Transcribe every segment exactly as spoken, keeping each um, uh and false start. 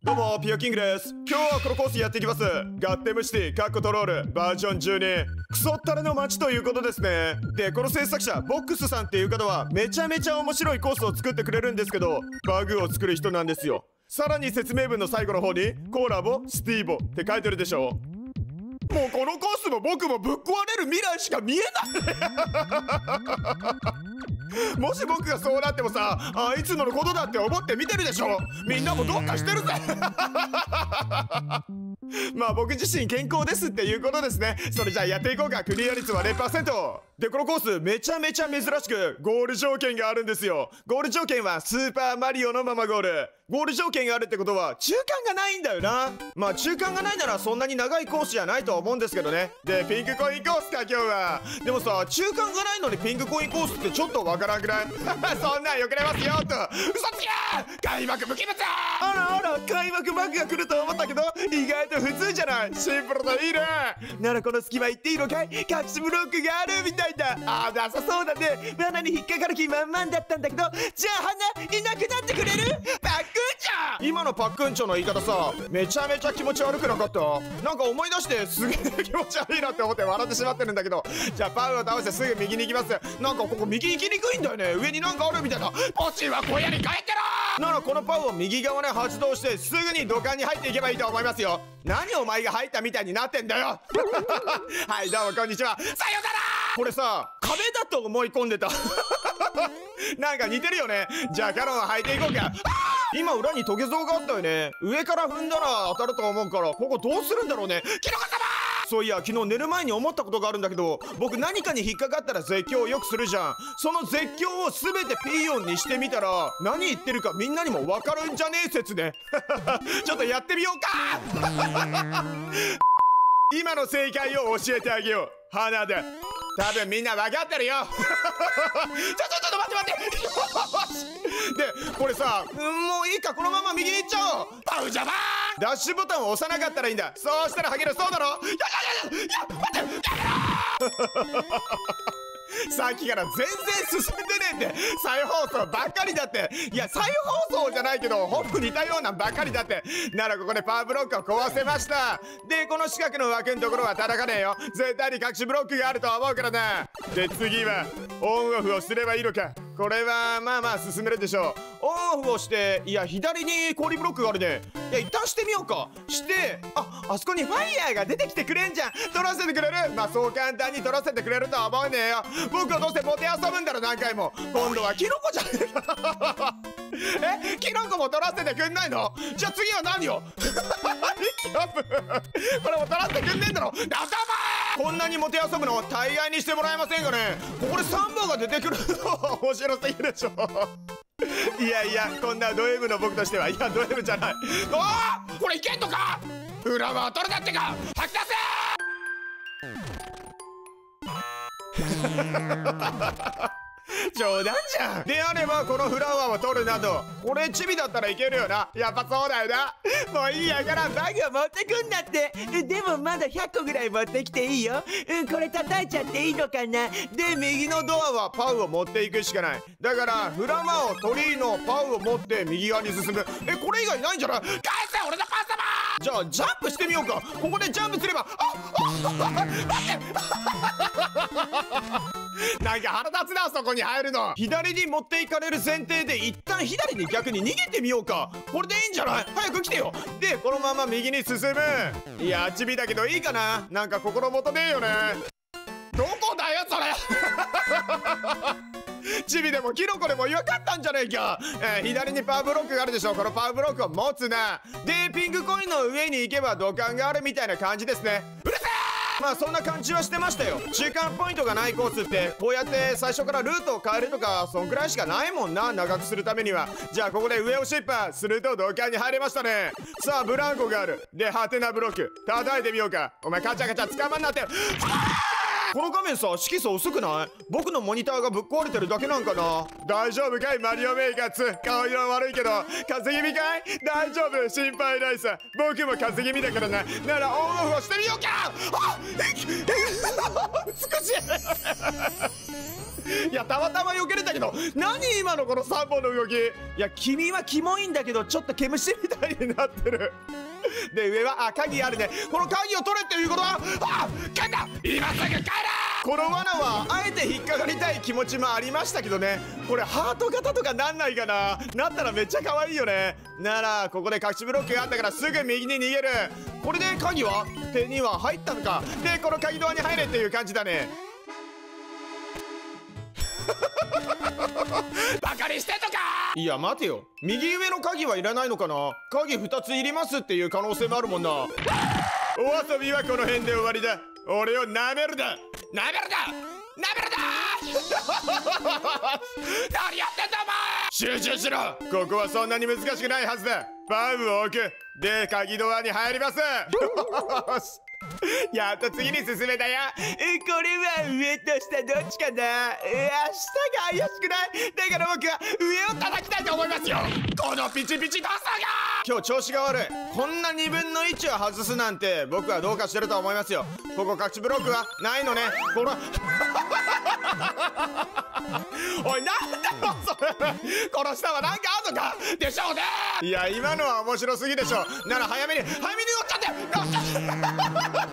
どうもピオキングです。今日はこのコースやっていきます。ガッテムシティカッコトロールバージョンじゅうに、クソったれの街ということですね。でこの制作者ボックスさんっていう方はめちゃめちゃ面白いコースを作ってくれるんですけど、バグを作る人なんですよ。さらに説明文の最後の方にコーラボスティーボって書いてるでしょ。もうこのコースも僕もぶっ壊れる未来しか見えないもし僕がそうなってもさ、あいつののことだって思って見てるでしょ。みんなもどうかしてるぜまあ僕自身健康ですっていうことですね。それじゃあやっていこうか。クリア率は ゼロパーセント で、このコースめちゃめちゃ珍しくゴール条件があるんですよ。ゴール条件はスーパーマリオのままゴール。ゴール条件があるってことは中間がないんだよな。まあ中間がないならそんなに長いコースじゃないと思うんですけどね。でピンクコインコースか今日は。でもさ、中間がないのにピンクコインコースってちょっとわからんくらいそんなんよくれますよと。嘘つき開幕無機物。あらあら、開幕バグが来ると思ったけど意外と普通じゃない。シンプルでいいね。ならこの隙間行っていいのかい。隠しブロックがあるみたいだ。あーなさそうだね。罠に引っかかる気満々だったんだけど、じゃあ花いなくなってくれる。パックンチョ。今のパックンチョの言い方さ、めちゃめちゃ気持ち悪くなかった？なんか思い出してすげえ気持ち悪いなって思って笑ってしまってるんだけど。じゃあパウを倒してすぐ右に行きます。なんかここ右行きにくいんだよね。上になんかあるみたいな。ポチは小屋に帰ってろ。ならこのパウを右側に発動してすぐに土管に入っていけばいいと思いますよ。何お前が入ったみたいになってんだよはいどうもこんにちは、さよなら。これさ壁だと思い込んでたなんか似てるよね。じゃあキャノンは履いていこうか。今裏にトゲ像があったよね。上から踏んだら当たると思うから、ここどうするんだろうね。キノコ様。そういや昨日寝る前に思ったことがあるんだけど、僕何かに引っかかったら絶叫をよくするじゃん。その絶叫を全てピー音にしてみたら何言ってるかみんなにも分かるんじゃねえ説ねちょっとやってみようか今の正解を教えてあげよう。花で多分みんな分かってるよちょちょちょっと待って待ってでこれさ、うん、もういいか、このまま右に行っちゃおう。パウジャマーダッシュボタンを押さなかったらいいんだ。そうしたらハゲる。そうだろ。いやいやいやいや待ってやめろさっきから全然進んでねえって。再放送ばっかりだって。いや再放送じゃないけどほぼ似たようなばっかりだって。ならここでパワーブロックを壊せました。でこの四角の枠のところは叩かねえよ。絶対に隠しブロックがあると思うからな。で次はオンオフをすればいいのか。これはまあまあ進めるでしょう。オンオフをして、いや左に氷ブロックがあるね。いや一旦してみようか。してああそこにファイヤーが出てきてくれんじゃん。取らせてくれる。まあそう簡単に取らせてくれるとは思うねえよ。僕はどうせモテ遊ぶんだろ何回も。今度はキノコじゃねえかえキノコも取らせてくんないの。じゃあ次は何よこれも取らせてくんねえんだろ。だったまこんなにモテ遊ぶの大概にしてもらえませんかね。ここでサンバが出てくるの面白すぎるでしょいやいやこんなド M の僕としては、いやド M じゃない。ああこれいけんのか。裏は取るだってか。吐き出せ冗談じゃん。であればこのフラワーを取るなど、これチビだったらいけるよな。やっぱそうだよな。もういいやからバグを持ってくんだって。でもまだひゃっこぐらい持ってきていいよ。うんこれ叩いちゃっていいのかな。で右のドアはパウを持っていくしかない。だからフラワーを鳥居のパウを持って右側に進む。えこれ以外ないんじゃない。返せ俺のパンサマー。じゃあジャンプしてみようか。ここでジャンプすればああ待ってなんか腹立つなそこに入るの。左に持っていかれる前提で一旦左に逆に逃げてみようか。これでいいんじゃない。早く来てよ。でこのまま右に進む。いやチビだけどいいかな。なんか心もとねえよね。どこだよそれチビでもキノコでもよかったんじゃねえか。えー、左にパワーブロックがあるでしょ。このパワーブロックを持つな。でピンクコインの上に行けば土管があるみたいな感じですね。うるせえ。まあそんな感じはしてましたよ。中間ポイントがないコースってこうやって最初からルートを変えるとかそんくらいしかないもんな、長くするためには。じゃあここで上をシッパーすると土管に入れましたね。さあブランコがある。でハテナブロック叩いてみようか。お前カチャカチャ捕まんなってこの画面さ、色素薄くない？僕のモニターがぶっ壊れてるだけなんかな。大丈夫かいマリオメーカーツー。顔色悪いけど風邪気味かい？大丈夫、心配ないさ。僕も風邪気味だからな。ならオンオフをしてみようか。あっ美しいいや、たまたま避けれたけど、何今のこのさんぼんの動き。いや、君はキモいんだけどちょっと毛虫みたいになってる。で、上は、あ、鍵あるね。この鍵を取れっていうことは、あ、帰った、今すぐ帰れ。この罠はあえて引っかかりたい気持ちもありましたけどね。これハート型とかなんないかな。なったらめっちゃ可愛いよね。ならここで隠しブロックがあったからすぐ右に逃げる。これで鍵は手には入ったのか。で、この鍵ドアに入れっていう感じだね。バカにしてんのか。いや待てよ、右上の鍵はいらないのかな。鍵ふたついりますっていう可能性もあるもんな。お遊びはこの辺で終わりだ。俺をなめるだ、なめるだ、なめるだ何やってんだお前。集中しろ。ここはそんなに難しくないはずだ。バウムを置く。で、鍵ドアに入ります。やっと次に進めたよ。え、これは上と下どっちかな。え、下が怪しくない？だから僕は上を叩きたいと思いますよ。このピチピチダンサーが今日調子が悪い。こんなにぶんのいちを外すなんて僕はどうかしてると思いますよ。ここ隠しブロックはないのね。このおい、なんだよそれ。この下はなんかあんのかでしょうね。いや、今のは面白すぎでしょ。なら早めに早めに乗っちゃって乗っちゃって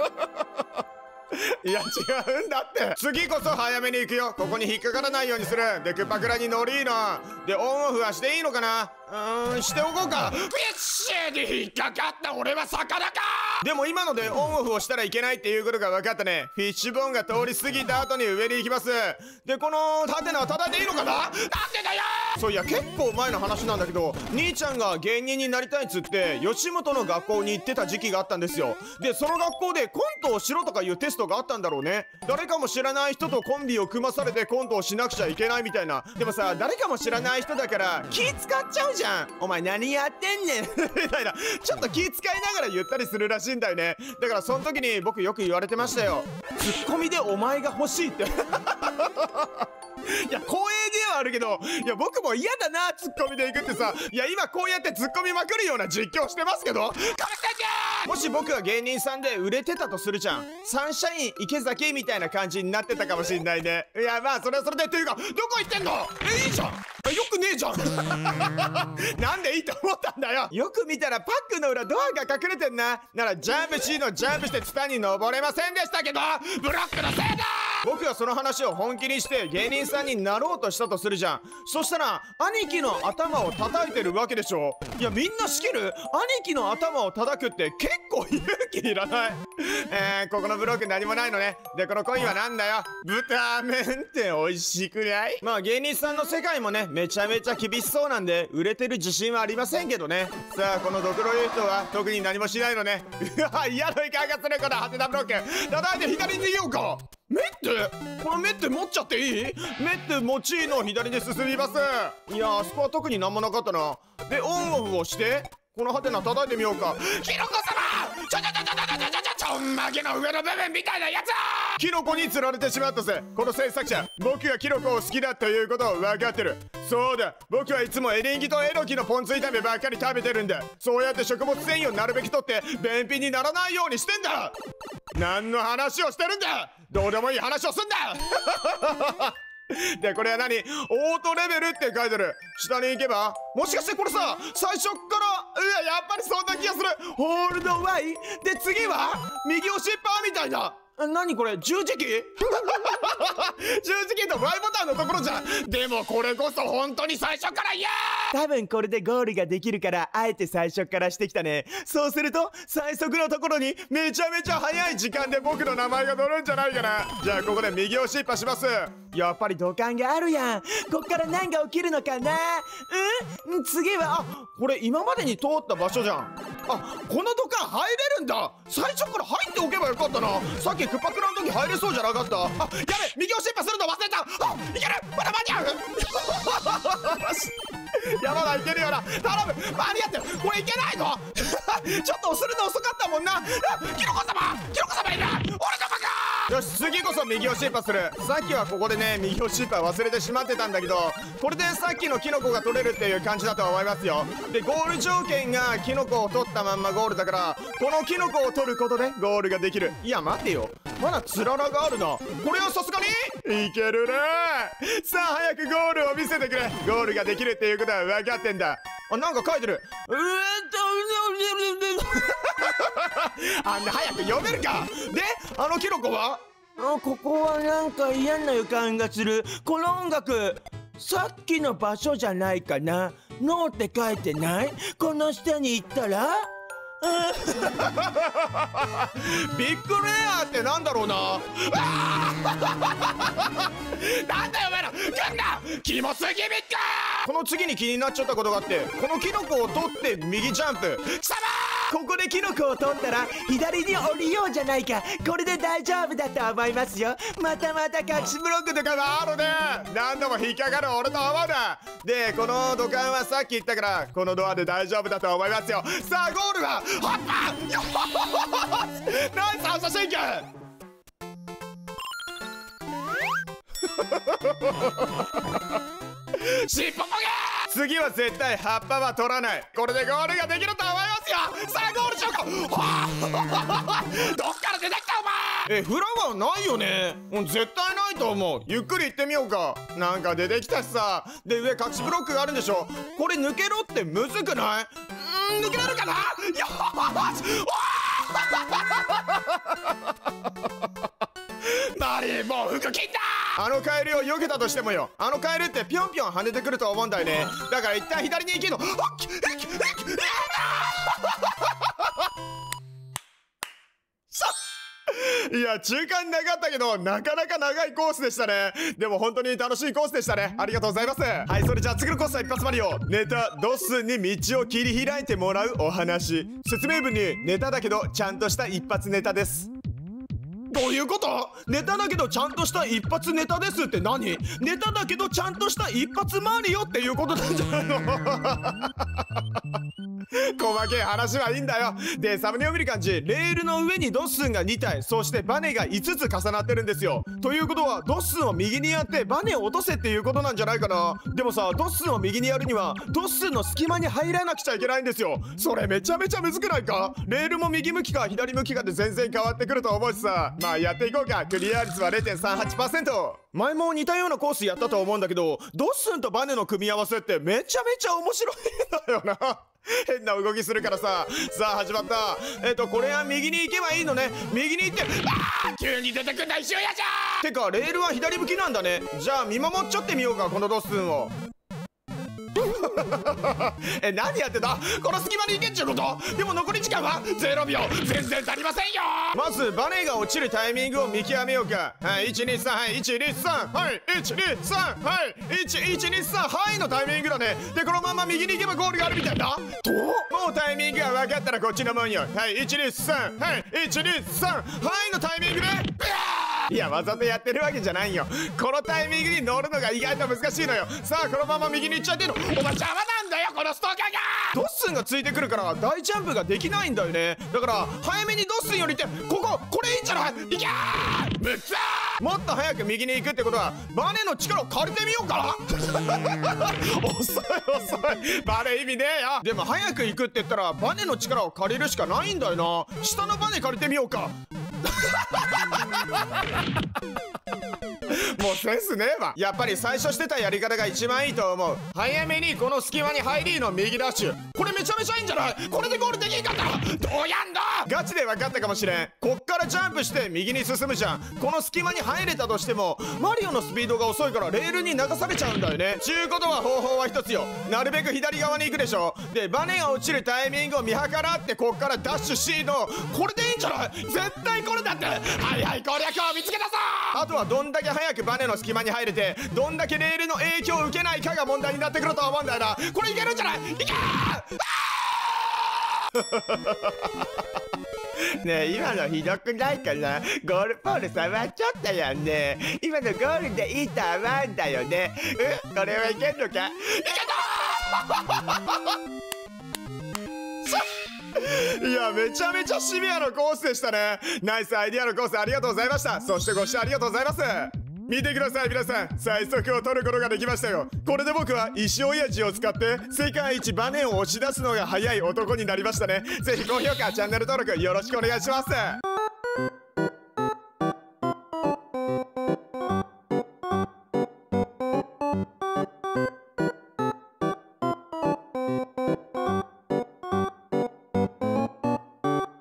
いや違うんだって。次こそ早めに行くよ。ここに引っかからないようにする。で、クパクラに乗りーな。で、オンオフはしていいのかな。うーん、しておこうか。フィッシュに引っかかった俺は魚か。でも今のでオンオフをしたらいけないっていうことが分かったね。フィッシュボーンが通り過ぎた後に上に行きます。で、このハテナは叩いていいのかな。なんでだよ。そういや、結構前の話なんだけど、兄ちゃんが芸人になりたいっつって吉本の学校に行ってた時期があったんですよ。で、その学校でコントをしろとかいうテストがあったんだろうね。誰かも知らない人とコンビを組まされてコントをしなくちゃいけないみたいな。でもさ、誰かも知らない人だから気使っちゃうじゃん。お前何やってんねんみたいな、ちょっと気使いながら言ったりするらしいんだよね。だからその時に僕よく言われてましたよ。ツッコミでお前が欲しいっていや、光栄ではあるけど、いや僕も嫌だな、ツッコミでいくってさ。いや、今こうやってツッコミまくるような実況してますけど、もし僕が芸人さんで売れてたとするじゃん。サンシャイン池崎みたいな感じになってたかもしんないね。いや、まあそれはそれで。っていうか、どこ行ってんの。え、いいじゃん。よくねえじゃんなんでいいと思ったんだよ。よく見たらパックの裏ドアが隠れてんな。ならジャンプ C のジャンプしてツタに登れませんでしたけど、ブロックのせいだ。僕はその話を本気にして芸人さんになろうとしたとするじゃん。そしたら兄貴の頭を叩いてるわけでしょ。いや、みんな仕切る。兄貴の頭を叩くって結構勇気いらない。えー、ここのブロック何もないのね。で、このコインはなんだよ。豚麺って美味しくない？まあ芸人さんの世界もね、めちゃめちゃ厳しそうなんで売れてる自信はありませんけどね。さあ、このドクロユートは特に何もしないのね。うわ、嫌な予感がする。このハテナブロック叩いて左に逃げようか。メッテ、このメッテ持っちゃっていい？メッテ持ちの左に進みます。いや、あそこは特になんもなかったな。で、オンオフをしてこのハテナ叩いてみようか。キノコ様、ちょちょちょちょちょちょちょちょんまげの上の部分みたいなやつ。キノコに釣られてしまったぜ。この制作者、僕がキノコを好きだということを分かってる。そうだ、僕はいつもエリンギとエノキのポン酢炒めばっかり食べてるんだ。そうやって食物繊維をなるべきとって便秘にならないようにしてんだ。何の話をしてるんだ。どうでもいい話をすんだで、これは何？オートレベルって書いてる。下に行けば、もしかしてこれさ、最初っから、うわ、やっぱりそんな気がする。ホールドワイで、次は右押しっぱみたいな。何これ、十字キー十字キーと ワイ ボタンのところじゃん。でもこれこそ本当に最初から嫌。多分これでゴールができるからあえて最初からしてきたね。そうすると最速のところにめちゃめちゃ早い時間で僕の名前が載るんじゃないかな。じゃあここで右押しっぱします。やっぱり土管があるやん。こっから何が起きるのかな。うん次は、あ、これ今までに通った場所じゃん。あ、この土管入れるんだ。最初から入っておけばよかったな。さっきクパクラの時入れそうじゃなかった。あ、やべ、右押しっぱするの忘れた。あ、いける、まだ間に合うやばだ、いけるよな。頼む、間に合ってる。これいけないのちょっと押するの遅かったもんな。キノコ様、キノコ様いる。俺のバカ。よし、次次こそ右をシーパーする。さっきはここでね右をシーパー忘れてしまってたんだけど、これでさっきのキノコが取れるっていう感じだと思いますよ。でゴール条件がキノコを取ったまんまゴールだから、このキノコを取ることでゴールができる。いや待てよ、まだつららがあるな。これはさすがにいけるね。さあ早くゴールを見せてくれ。ゴールができるっていうことは分かってんだ。あ、なんか書いてる。うーんとあんな早く読めるか。であのキノコは、 あ、ここはなんか嫌な予感がする。この音楽さっきの場所じゃないかな。ノーって書いてない？この下に行ったらビッグレアってなんだろうな。なんだよお前ら、来んなキモすぎビッグ。この次に気になっちゃったことがあって、このキノコを取って右ジャンプ。貴様ここでキノコを取ったら左に降りようじゃないか。これで大丈夫だと思いますよ。またまた隠しブロックとかがあるね。何度も引っかかる俺と思うな。でこの土管はさっき言ったからこのドアで大丈夫だと思いますよ。さあゴールはハッパーナイス反射神経しっぽこげ。次は絶対葉っぱは取らない。これでゴールができると思いますよ。さあゴールしようか。どっから出てきたお前。え、フラワーないよね。もう絶対ないと思う。ゆっくり行ってみようか。なんか出てきたしさ。で上隠しブロックがあるんでしょ。これ抜けろってむずくない？うーん、抜けられるかな。よーしマリーもう服金だ。あのカエルを避けたとしてもよ、あのカエルってピョンピョン跳ねてくると思うんだよね。だから一旦左に行けの。いや中間なかったけどなかなか長いコースでしたね。でも本当に楽しいコースでしたね。ありがとうございます。はい、それじゃあ次のコースは一発マリオ。ネタドッスンに道を切り開いてもらうお話。説明文にネタだけどちゃんとした一発ネタです。どういうこと？ネタだけどちゃんとした一発ネタですって何？ネタだけどちゃんとした一発マリオっていうことなんじゃないの？細けい話はいいんだよ。でサムネを見る感じ、レールの上にドッスンがにたい、そしてバネがいつつ重なってるんですよ。ということはドッスンを右にやってバネを落とせっていうことなんじゃないかな。でもさ、ドッスンを右にやるにはドッスンの隙間に入らなくちゃいけないんですよ。それめちゃめちゃむずくないか？レールも右向きか左向きかで全然変わってくると思うしさ。まあやっていこうか。クリア率は れいてんさんはちパーセント。 前も似たようなコースやったと思うんだけど、ドッスンとバネの組み合わせってめちゃめちゃ面白いんだよな。変な動きするからさ。さあ始まった。えっとこれは右に行けばいいのね。右に行って、あー急に出てくんだ石尾やじゃー。てかレールは左向きなんだね。じゃあ見守っちゃってみようか、このドッスンを。え、何やってんだ。この隙間に行けっちゅうこと。でも残り時間はゼロびょう。全然足りませんよ。まずバネが落ちるタイミングを見極めようか。はい、いちにさん、はい、いちにさん、はい、いちにさん、はい、いちいちにさん、はいのタイミングだね。でこのまま右に行けばゴールがあるみたいだと。もうタイミングが分かったらこっちのもんよ。はい、いちにさん、はい、いちにさん、はいのタイミングで、いやわざとやってるわけじゃないよ。このタイミングに乗るのが意外と難しいのよ。さあこのまま右に行っちゃってんの。お前邪魔なんだよこのストーカーが。ドッスンがついてくるから大ジャンプができないんだよね。だから早めにドッスンよりって、こここれいいんじゃない？いけーむっつー。もっと早く右に行くってことはバネの力を借りてみようかな。遅い遅い、バネ意味ねえよ。でも早く行くって言ったらバネの力を借りるしかないんだよな。下のバネ借りてみようか。もうセンスねえわ。やっぱり最初してたやり方が一番いいと思う。早めにこの隙間に入りの右ダッシュ。これめちゃめちゃいいんじゃない？これでゴールできんかったらどうやんだ。ガチで分かったかもしれん。こっからジャンプして右に進むじゃん。この隙間に入れたとしてもマリオのスピードが遅いからレールに流されちゃうんだよね。ちゅうことは方法は一つよ。なるべく左側に行くでしょ。でバネが落ちるタイミングを見計らってこっからダッシュ C のこれでいいんじゃない？絶対これだって。はいはい、攻略を見つけたぞ。あとはどんだけ早くバネの隙間に入れてどんだけレールの影響を受けないかが問題になってくると思うんだよな。これいけるんじゃない？いけーねえ今のひどくないかな。ゴールポール触っちゃったやんね。今のゴールでいいと思うんだよね。うん、これはいけんのか？いけたーいや、めちゃめちゃシビアなコースでしたね。ナイスアイディアのコースありがとうございました。そしてご視聴ありがとうございます。見てください皆さん、最速を取ることができましたよ。これで僕は石親父を使って世界一バネを押し出すのが速い男になりましたね。ぜひ高評価チャンネル登録よろしくお願いします。